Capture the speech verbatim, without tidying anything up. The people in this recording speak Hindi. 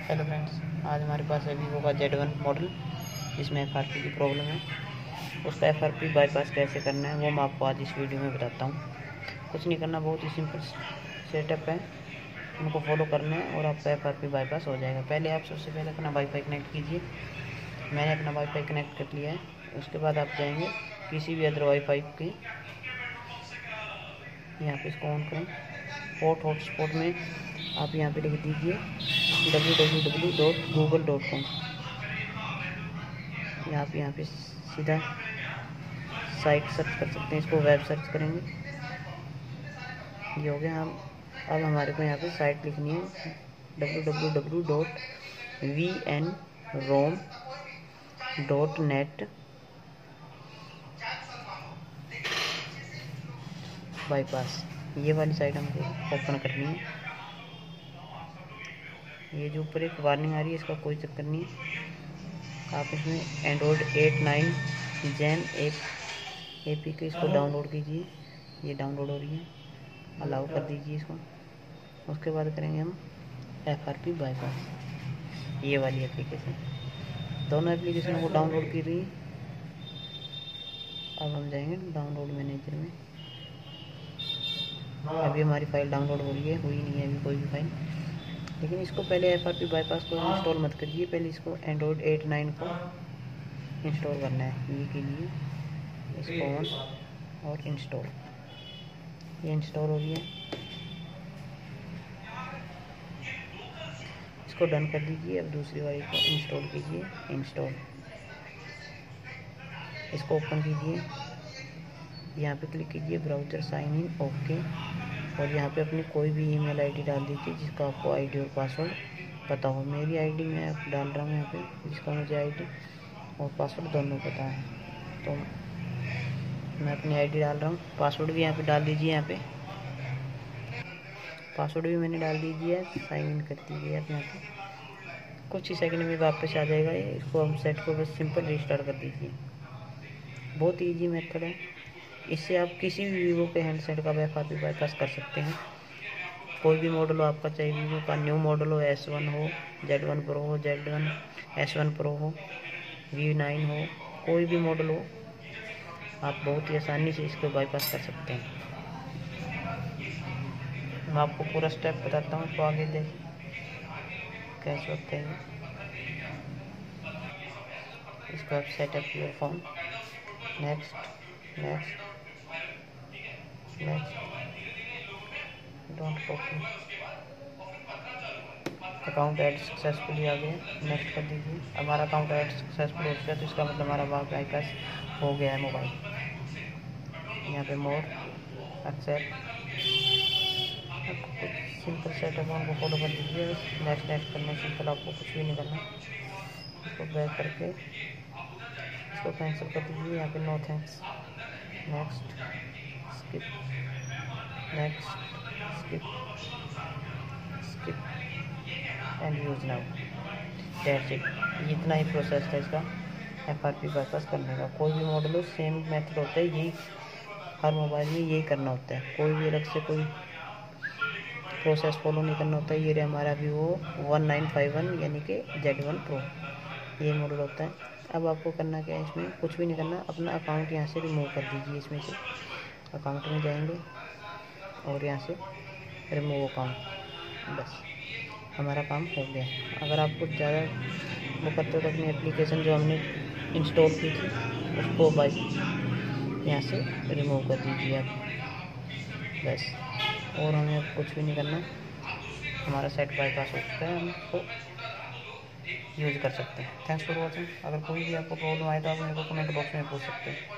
हेलो फ्रेंड्स, आज हमारे पास है वीवो का जेड वन मॉडल जिसमें एफ आर पी की प्रॉब्लम है। उसका एफ आर पी बाईपास कैसे करना है वो मैं आपको आज इस वीडियो में बताता हूँ। कुछ नहीं करना, बहुत ही सिंपल सेटअप है, उनको फॉलो करना है और आपका एफ आर पी बाईपास हो जाएगा। पहले आप सबसे पहले अपना वाईफाई कनेक्ट कीजिए। मैंने अपना वाईफाई कनेक्ट कर लिया है। उसके बाद आप जाएंगे किसी भी अदर वाईफाई के, यहाँ पे इसको ऑन करें। पोर्ट हॉटस्पॉट में आप यहाँ पे लिख दीजिए W W W dot Google dot com. यहाँ पे यहाँ पे सीधा साइट सर्च कर सकते हैं, इसको वेब सर्च करेंगे। ये हो गया। हम अब हमारे को यहाँ पे साइट लिखनी है W W W dot V N rom dot net bypass. ये वाली साइट हमको ओपन करनी है। ये जो ऊपर एक वार्निंग आ रही है, इसका कोई चक्कर नहीं है। आप इसमें एंड्रॉयड एट नाइन जैन एप ए पी के इसको डाउनलोड कीजिए। ये डाउनलोड हो रही है, अलाउ कर दीजिए इसको। उसके बाद करेंगे हम एफ आर पी बाईपास, ये वाली एप्लीकेशन। दोनों एप्लीकेशन को डाउनलोड की रही। अब हम जाएंगे डाउनलोड मैनेजर में। अभी हमारी फ़ाइल डाउनलोड हो रही है, हुई नहीं है अभी कोई भी फाइल। लेकिन इसको पहले एफ आर पी बाईपास को इंस्टॉल मत करिए, पहले इसको एंड्रॉयड एट नाइन को इंस्टॉल करना है। ये कीजिए, इसको ऑन और इंस्टॉल। ये इंस्टॉल हो रही है, इसको डन कर दीजिए। अब दूसरी वाली को इंस्टॉल कीजिए, इंस्टॉल। इसको ओपन कीजिए, यहाँ पे क्लिक कीजिए ब्राउज़र साइन इन, ओके। और यहाँ पे अपनी कोई भी ईमेल आईडी डाल दीजिए जिसका आपको आईडी और पासवर्ड पता हो। मेरी आईडी मैं डाल रहा हूँ यहाँ पे, जिसका मुझे आईडी और पासवर्ड दोनों पता है, तो मैं अपनी आईडी डाल रहा हूँ। पासवर्ड भी यहाँ पे डाल दीजिए। यहाँ पे पासवर्ड भी मैंने डाल दीजिए, साइन इन कर दीजिए आप यहाँ पे। कुछ ही सेकंड में वापस आ जाएगा ये। इसको हम सेट को बस सिंपल रिस्टार्ट कर दीजिए। बहुत ईजी मेथड है, इससे आप किसी भी वीवो के हैंडसेट का एफ आर पी बाईपास कर सकते हैं। कोई भी मॉडल हो आपका, चाहे वीवो का न्यू मॉडल हो, एस वन हो, जेड वन प्रो हो, Z one S one pro हो, वी नाइन हो, कोई भी मॉडल हो, आप बहुत ही आसानी से इसको बाईपास कर सकते हैं। मैं आपको पूरा स्टेप बताता हूँ, तो आगे देखिए कैसे होते हैं। इसको आप setup your phone, next next next, don't copy. Account add successfully आ गया, नेक्स्ट कर दीजिए। हमारा अकाउंट ऐड सक्सेसफुल हो चुका है, तो इसका मतलब हमारा बाईपास हो गया है मोबाइल। यहाँ पे मोर एक्सेप्ट, सिंपल सेटअप उनको फॉलो कर दीजिए। नेक्स्ट नेक्स्ट करने सिंपल, आपको कुछ भी नहीं करना। इसको बैक करके इसको कैंसिल कर दीजिए। यहाँ पे no thanks, next, skip, next, skip, skip and use now. That's it. इतना ही प्रोसेस था इसका एफ आर पी बाईपास करने का। कोई भी मॉडल हो, सेम मेथड होता है, यही हर मोबाइल में यही करना होता है। कोई भी अलग से कोई प्रोसेस फॉलो नहीं करना होता है। ये हमारा Vivo one nine five one यानी कि जेड वन प्रो, ये मॉडल होता है। अब आपको करना क्या है, इसमें कुछ भी नहीं करना। अपना अकाउंट यहाँ से रिमूव कर दीजिए। इसमें से अकाउंट में जाएंगे और यहाँ से रिमूव अकाउंट, बस हमारा काम हो गया। अगर आपको ज़्यादा वो करते हो तो अपनी एप्लीकेशन जो हमने इंस्टॉल की थी उसको बाई यहाँ से रिमूव कर दीजिए आप, बस। और हमें अब कुछ भी नहीं करना, हमारा सेट बाईपास हो चुका है, हम इसको यूज़ कर सकते हैं। Thanks for watching. अगर कोई भी आपको प्रॉब्लम आए तो आप मेरे को कमेंट बॉक्स में पूछ सकते हैं।